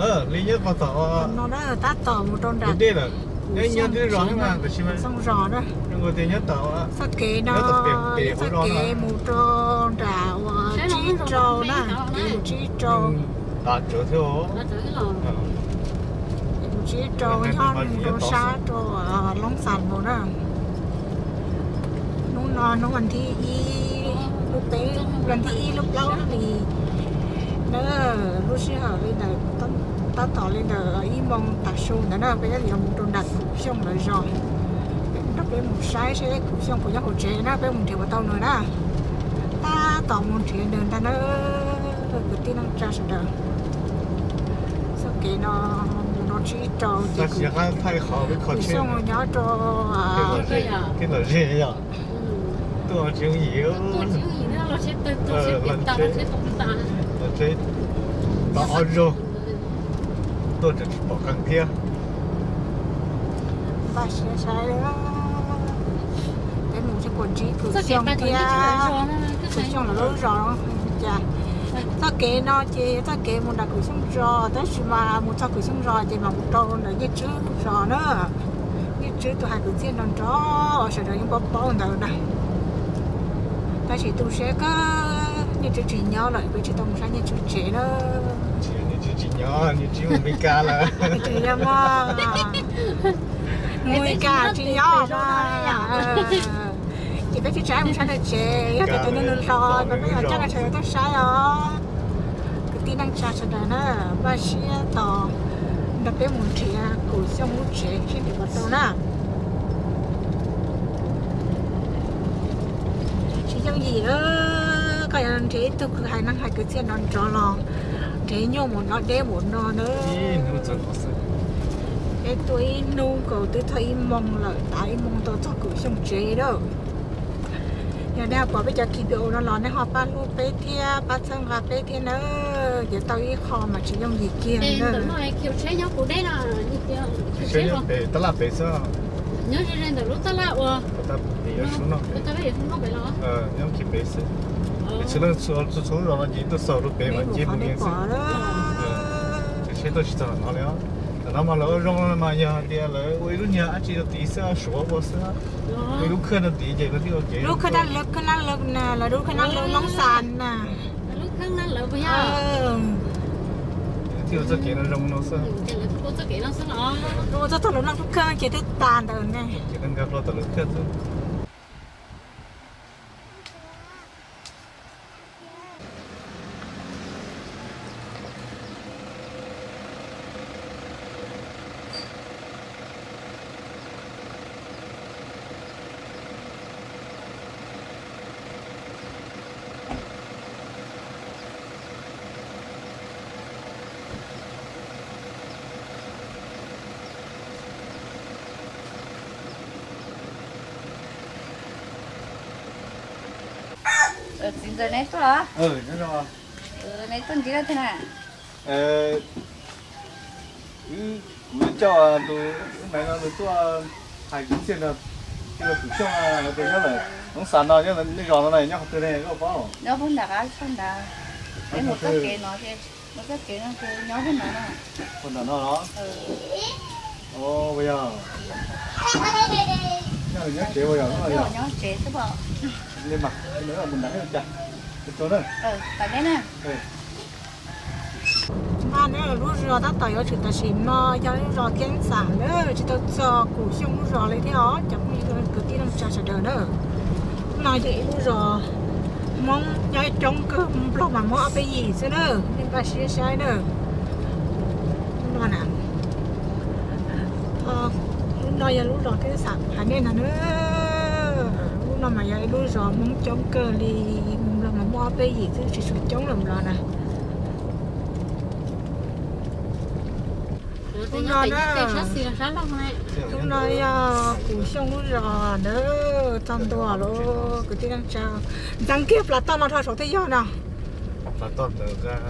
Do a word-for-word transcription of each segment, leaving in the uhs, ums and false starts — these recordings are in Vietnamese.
ờ lý nhất vào tàu nó đã ta tàu một tròn đặt đi rồi cái nhớ cái rõ mà cái gì mà xong rõ đó nhưng mà thì nhất tàu á sao kể nó sao kể một tròn đảo chi trâu đó một chi trâu đặt chỗ theo một chi trâu nhon một trâu sa trâu lông sàn một đó nó nó nó gần thi lúc bé gần thi lúc lâu thì nó lúc xưa lên là ta tỏ lên là ý mong ta xuống đó nó bây giờ thì một tròn đặt cũng xong rồi rồi nó bé một sai sẽ cũng xong của nhau hỗ trợ nó bé một triệu vào tàu nữa đó ta tỏ một triệu đường ta nó cái tin năng tra sự đời sau khi nó nó chỉ trâu ta chỉ hay thay khó với khó chơi xong rồi nhớ cho cái là gì vậy tôi chịu nhiều tôi chịu nhiều nữa là sẽ tôi tôi sẽ biết ta sẽ không ta là sẽ tỏ rồi tôi chỉ bỏ căng kia và sẽ sai đó cái một cái quần trí cứ sao xong kia cứ xong là lối rồi dạ ta kể nó chỉ ta kể một đặc cứ xong rồi tới khi mà một ta cứ xong rồi thì mà một trâu nữa như trước rồi nữa như trước tôi hai cứ tiền non chó sau đó những bắp bắp đầu này ta chỉ tu sẽ có như trước chỉ nhau lại với chỉ tông sáng như trước chế đó như chỉ nhỏ như chỉ một mấy ca là chỉ mà mùi cả chỉ nhỏ mà chỉ biết chỉ trái một sáng được chế cái tự nhiên nó rồi mà bây giờ chắc là trời nó sai rồi cái tin năng trả cho đời nó ba xí tỏ đặc biệt muốn chế cổ xong muốn chế khi bị bắt đầu nè chỉ trong gì đó cái anh chế tôi cứ hai năng hai cái tiền non cho lo chế nhau một nó đeo một nó nữa cái tôi nu cầu tôi thấy mong là tại mong tôi cho cứ xong chế đó giờ đây bỏ bây giờ kỳ biểu nó lo này họ bán luôn bé thia bán sang gà bé thia nữa giờ tao ý kho mà chỉ dùng gì kia nữa đúng rồi kiểu chế nhau của đây là như kia chế nhau bé tao là bé sao nhớ cho nên từ lúc tao là ờ tao bé xuống nó tao bé xuống nó bé lo ờ nhau kịp bé sao chỉ là số số số rồi mà chỉ tôi sợ lúc bé mà chỉ một miếng sao chế tôi chỉ sợ nó léo nó mà lỡ rong mà nhà thì lỡ ôi lúc nhà chỉ là tí sao số bao sao ôi lúc khơi nó tí vậy nó thì ok lúc khơi nó lúc khơi nó lúc nè là lúc khơi nó lúc nóng sàn nè lúc khơi nó lỡ bây giờ thì tôi kể nó rong nó sao tôi tôi kể nó sao nó tôi tôi tôi lúc nó lúc khơi chỉ thích tàn rồi nè chỉ cần gặp nó tôi lúc khơi thôi ờ xin rồi này thôi à ừ nó rồi ờ này tuần chỉ là thế nào ờ cứ cho tôi này nó tôi hai cái chuyện là cái là chủ trương là tôi nhớ là nó sẵn rồi nhớ là cái gòn này nhớ từ này có bao nó vẫn đã cái phân đã cái một cái kế nó thì một cái kế nó cứ nhớ cái nó nè phần đó nó ừ ồ bây giờ nhớ nhớ chế bây giờ nó là nhớ chế thế bảo lên mặt cái nữa là mình đánh được chặt cái chỗ này ừ tại đây nè mà nếu là lúc rồi ta tới ở chỗ ta xin mà cho lúc rồi kiến sản nữa chỉ tao cho củ xương lúc rồi lấy thế đó chẳng như cái cái tí năng trà sờ đời nữa nói vậy lúc rồi mong nhớ trong cái lúc mà mua cái gì chứ nữa nên ta sẽ sai nữa nó nè ờ nói giờ lúc rồi cái sản hay nên là nữa lúc nào mà giờ lúc rồi mong trong cơ thì là mà mua cái gì chứ chỉ sụt chống làm rồi nè chúng nó chúng nó củ sông lúc rồi nữa trongตัวluôn cái tiếng chào đăng kiếp là tao mà thôi số thế giờ nào là tao được ra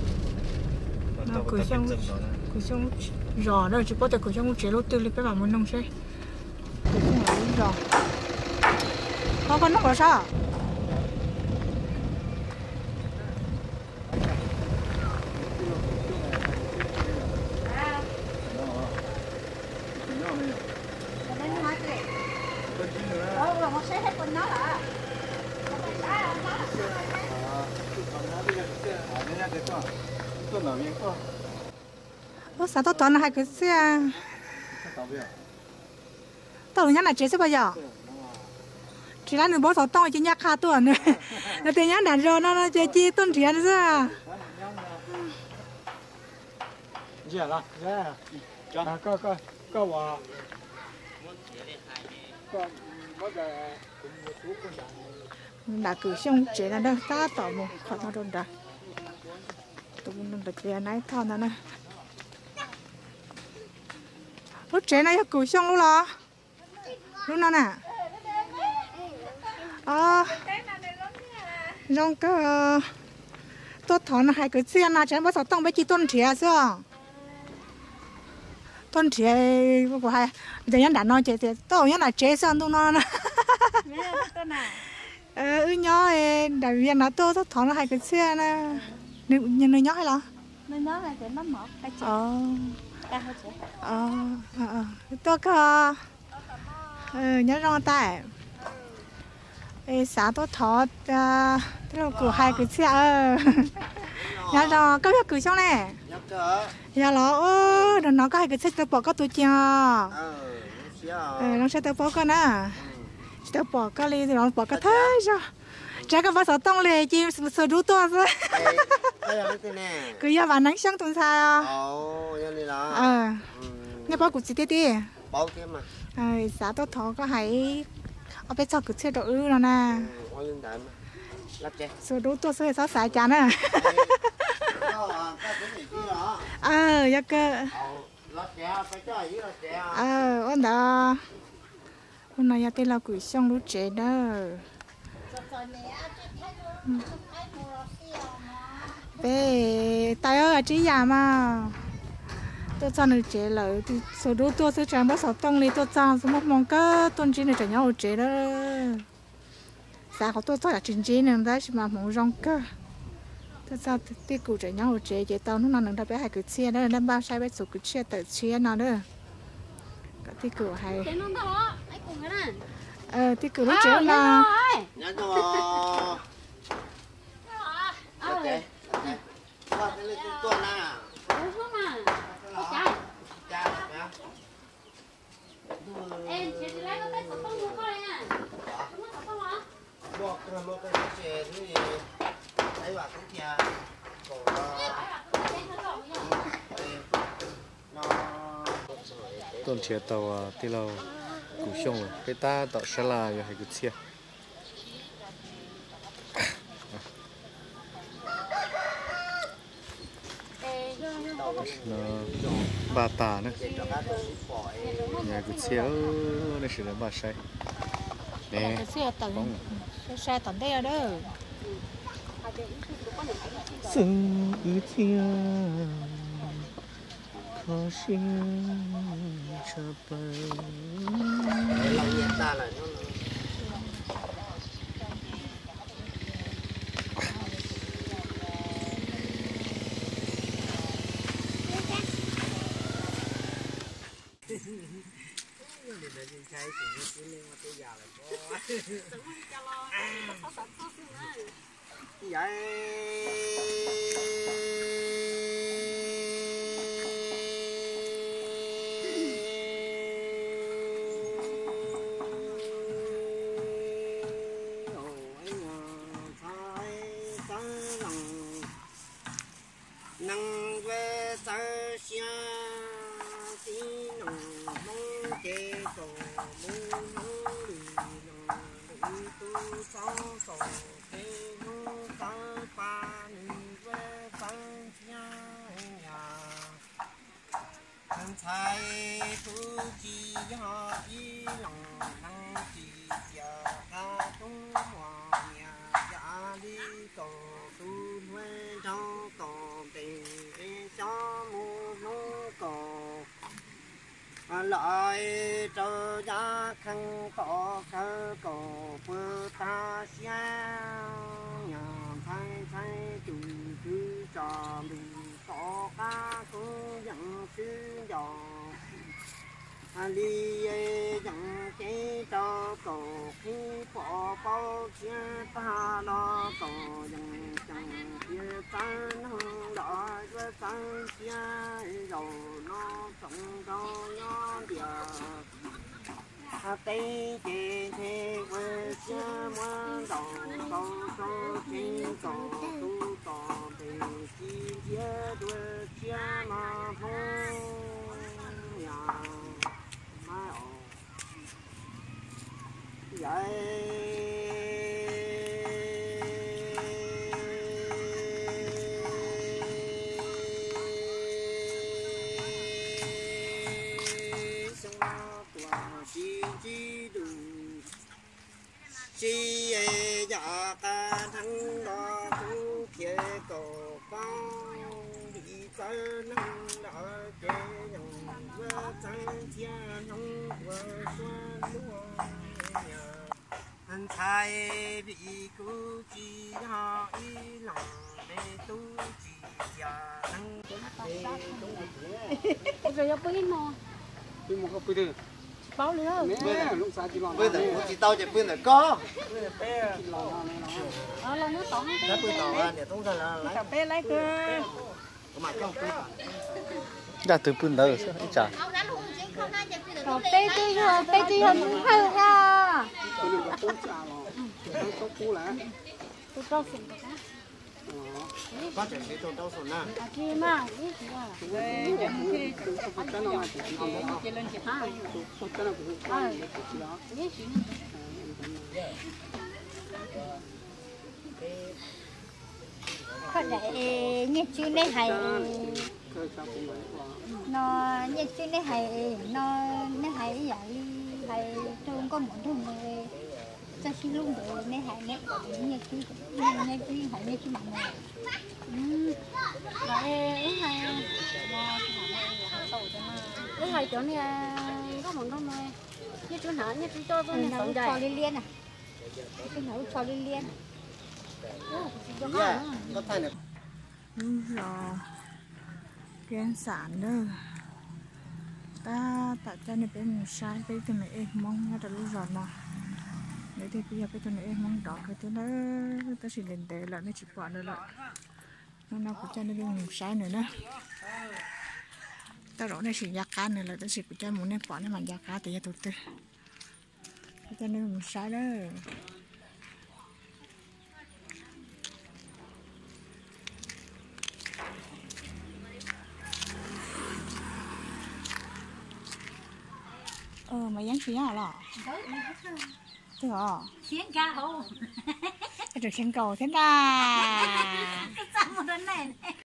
củ sông củ sông rồi nữa chỉ có thể củ sông chế lúc tư lịch với bà muốn nông xe củ sông là lúc rồi có con nó có sao ô sao tao toàn là hai cái xe tao nhá là chế sẽ bao giờ chỉ là nửa bó sáu tông chỉ nhắc khá tuần nữa là tiền nhá đàn rồi nó nó chế chi tuần tiền nữa sao dạ là dạ cho có có có hòa đã cử xong chế là đâu ta tỏ một khỏi nó đâu đã tụi mình được tiền này thon nó nè lúc chế này cử xong luôn là lúc nào nè à trong cái tôi thon là hai cái xe nào chẳng bao giờ tông với chị tuần trẻ sao tuần trẻ của hai giờ nhân đã nói chế chế tôi nhân là chế xong tôi nói nè ờ ừ nhỏ đại viên nó tôi tôi thon là hai cái xe nè nhân nơi nhỏ hay là nơi nó là cái mắm mọt cái chè ờ cái hơi chè ờ ờ tôi có ờ nhớ rong tay ê xã tôi thọ ờ tức là của hai cái xe ờ nhớ rong có biết cười xong nè giờ nó ơ rồi nó có hai cái xe tôi bỏ có tôi chưa ờ nó sẽ tôi bỏ con nè tôi bỏ có đi rồi nó bỏ có thế sao chắc có bao giờ tông lệ chim sờ đu to rồi cứ giờ bạn nắng sáng tuần sao ờ nghe bao cụ chỉ tê tê bao cái mà ờ xã tôi thọ có hay ở bên sau cứ chơi đồ ư rồi nè sờ đu to sờ sáu sải chán à ờ giờ cơ ờ ôn đó hôm nay giờ tên là quỷ xong lúc trẻ đó về tay ơi chỉ già mà tôi cho nó chế lại thì số đô tôi sẽ chẳng bao giờ tông lên tôi cho số một mong cơ tôn chỉ này chẳng nhau chế đó sao họ tôi cho là chính chính nên đấy mà mong rong cơ tôi cho tí cụ chẳng nhau chế chế tao lúc nào nó đã bé hai cái chia đó nên bao sai bé số cái chia tự chia nào nữa cái tí cụ hay ờ tí cụ nó chế là nhớ cho ok qua cái lên tuần à em chỉ lấy cái sọt tông mua coi nha sọt tông hả buộc rồi một cái xe thì ấy bảo cũng kia tuần chia tàu tí lâu củ xong rồi cái ta tạo sẽ là hay cái chia nó ba tà nữa nhà cái xe nó sẽ là ba sai nè cái xe tận xe tận đây đó sừng ư chia khó xin cho bay lòng nhiệt ta là nó năng về sa xia tí nong mong kê tổ mong mong lì nong lì tu sao tổ kê nong sa pa nì về sa xia nhà thân thái tu chi họ y lòng năng chi giờ ta tung hòa nhà gia đi tổ tu huê trong tổ tình cho mu nô cổ lại cho gia khăn có khơ cổ bơ ta xiao nhà thay thay chủ cứ cho mình có ca cũng dẫn sư dò đi dẫn cái cho cổ khi bỏ bao chia ta lo cổ dẫn chẳng kia tan hương đỏ sang xe rồi nó trồng cho nó địa tây chế thế quê xe mua đầu đầu cho chính cầu tu tỏ về chi tiết đuôi xe mà phong nhà mai ổ vậy chi dạ ca thắng đó cũng kia cầu phong đi tới nắng đó chế dòng vơ trắng chia nông vơ xoan lúa nhà anh trai bị cứu chi họ ý lòng để tu chi dạ thắng rồi yo pin mo pin một cái pin bao nữa bây giờ chỉ tao chỉ pin là có ờ là nó tổng đã pin tao à để không ra là lấy cà phê lấy cơ mà không pin đã từ pin đâu chả cà phê tươi rồi phê tươi hơn cũng hơn nha tôi cho xin được á phát triển cái trâu trâu sồn na à kia mà biết có để nhớ chữ này hay nó nhớ chữ này hay nó nó hay vậy hay trong có một thùng người cho xin luôn rồi này hay này nhớ chữ nhớ chữ hay nhớ chữ bằng này vậy hay cái hay chỗ này có một con này như chỗ nào như chỗ cho tôi nó cho liên liên à cái nó cho liên liên có thay được rồi kiến sản đó ta tại cho nên bên một sai cái cái này em mong nó là lúc rồi mà để thì bây giờ cái này em mong đỏ cái thứ đó ta chỉ lên để lại nó chỉ quả nữa lại nó nào cũng cho nên bên một sai nữa đó ta rõ này chỉ giá cá nữa là ta chỉ cho muốn em quả này mà giá cá thì tôi tư cho nên một sai đó ờ mà dán xí hả lọ thế hả khiến ca hô cái trò khen cầu thế ta sao một lần này